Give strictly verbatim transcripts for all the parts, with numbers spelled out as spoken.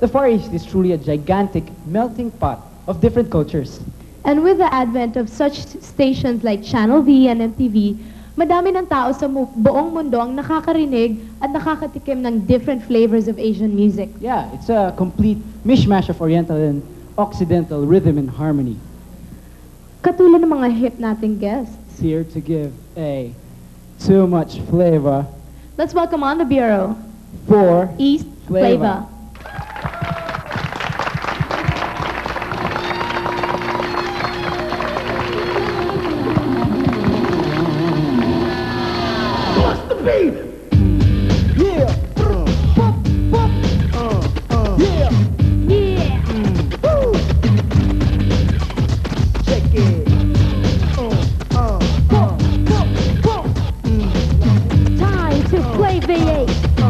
the Far East is truly a gigantic melting pot of different cultures. And with the advent of such stations like Channel V and M T V, madami ng tao sa mu- buong mundo ang nakakarinig at nakakatikim ng different flavors of Asian music. Yeah, it's a complete mishmash of Oriental and Occidental rhythm and harmony. Katulad ng mga hip nating guests. Here to give a too much flavor Let's welcome on the Bureau, for East Flavor. Flavor. What's the beat? Yeah. Uh, bump, bump. Uh, uh. Yeah. Yeah! Woo. Check it. Uh, uh, uh. Bump, bump. Time to play V eight.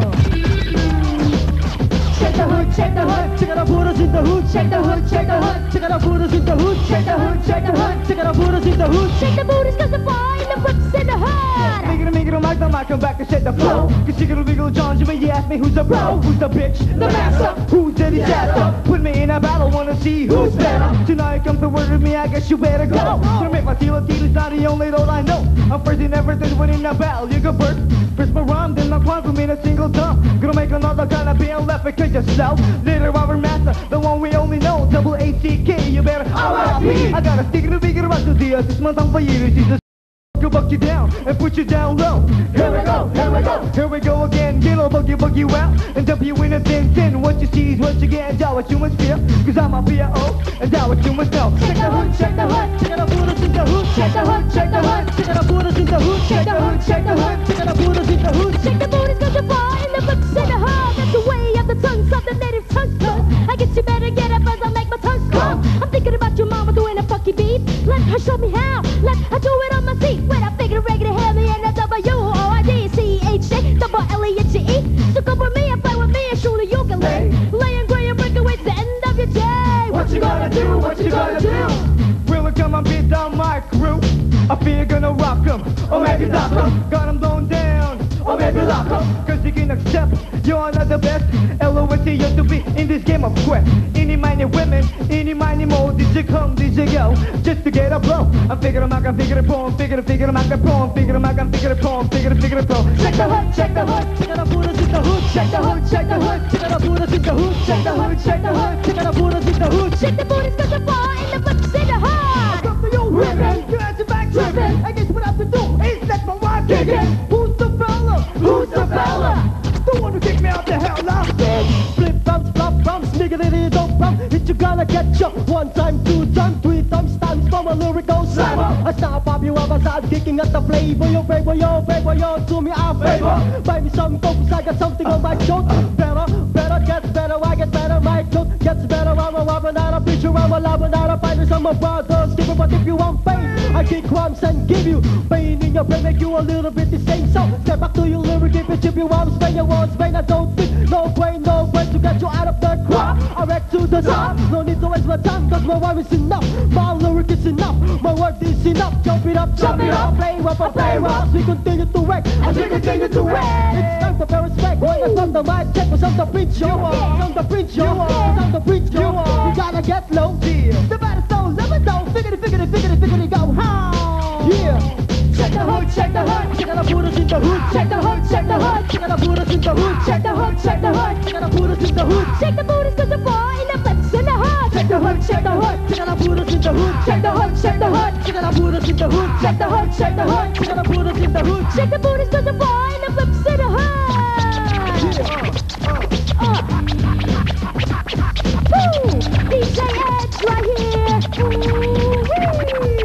Check the hood, check the hood, check it out, put us in the hood. Check the hood, check the hood, check it out, put us in the hood. Check the hood, check the hood, check it out, put us in the hood. Shake the booties cause the boy in the whips in the hood! Make it, make it, make it, come back and set the flow. Cause you gonna wiggle John, you may ask me who's the bro, who's the bitch, the master, who's the disaster. Put me in a battle, wanna see who's better. Tonight come to work with me, I guess you better go. Gonna make my deal, deal is not the only road I know. I'm first in everything, winning a battle, you go first. First my rhyme, then my climb from in a single time. Gonna make another kind of bill left because yourself. Later our master, the one we only know, double A C K, you better R I P. I gotta stick it to big it about to the this month I'm for you, this is go buck you down and put you down low. Here we go, here we go, here we go again. Get all buggy buggy out and dump you in a thin thin. What you see is what you get, and that what you must fear. Cause I'm a B O and that what you must know. Check the hood, check the hood, check it out, put us in the hood. Check the hood, check the hood, check it out, put us in the hood. Check the hood, check the hood, check it out, put us in the hood. Shake the booties cause the boy in the whips in the hood! That's the way of the tongues of the native tongue club. I guess you better get up as I make my tongue come. I'm thinking about your mama doing a funky beat. Let her show me how. Let her do it on my feet. When I figure a regular hell, the N W O I D C H J double L E H E. So come with me and play with me and surely you can lay. Lay and gray and break away to the end of your day. What you gonna do? What you gonna do? Will it come and beat down my crew? I feel you're gonna rock 'em, or maybe lock 'em. Got 'em blown down, or maybe lock 'em. Cause you can accept you're not the best. L O S T you to be in this game of quest. Any minor women, any minor more. Did you come, did you go? Just to get a blow. I'm figuring I'm gonna figure it poem, figure it, figure it, I'm gonna poem, figure it, I'm gonna figure it poem, figure it, figure it poem. Check the hood, check the hood, check it out, put us in the hood. Check the hood, check the hood, check it out, put us in the hood. Check the hood, check the hood, check it out, put us in the hood. Shake the booties cause the boy in the whips in the hood! Come to you, rippin', you answer back trippin'. I guess what I have to do is let my rhyme kick in. Who's the fella? Who's the fella? The one who kicked me out the hell now. Flip bumps, flop bumps, nigga don't bump. If you gonna get you one time, two times, three times, times from a lyrical slammer. I stop up you up aside, kicking at the flavor. Yo, flavor, yo, flavor, yo, do me a favor. Buy me some coke, cause I got something on my coat. Better, better, gets better, I get better, my coat gets better. I'm a robber, not a preacher, I'm a lover, not a fighter. Some of brothers, give it, but if you want pain, I kick crumbs and give you pain in your brain, make you a little bit the same. So step back to your lyric, if it chip you arms, spend your words, pain. I don't think, no brain, no brain to get you out of the crowd. I wreck to the top, no need to waste my time, cause my rhyme is enough. My lyric is enough, my word is enough. Jump it up, jump it up, play rough, I play rough. We continue to wreck, as we continue to wreck. It's time to pay respect, when I come the mic, check what's on the preach, you are. On the preach, you are. On the preach, you are. You gotta get low, yeah. The baddest stones ever know, figure it, figure it, figure it, figure it, go, how? Yeah. Check the hood, check the hood, check out, put us in the hood. Check the hood, check the hood, check out, put us in the hood. Check the hood, check the hood, check out, put us in the hood. Shake the booties cause the boy in the whips in the hood! Check the hood, check the hood, check out, put us in the hood. Check the hood, check the hood, check out, put us in the hood. Check the hood, check the hood, check out, put us in the hood. Shake the booties cause the boy in the whips in the hood! Uh. Woo! D J Edge right here! Ooh-wee!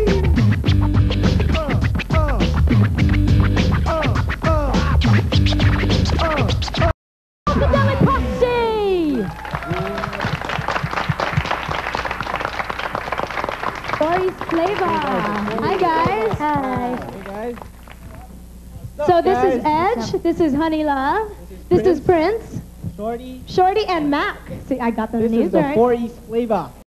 Funkadelic Posse! Boys Flavor! Hi guys! Hi! Hey guys. So this is Edge, this is Honey Love, this is Prince, Shorty. Shorty and Mac. See, I got the This names is the right. Four East Flavor.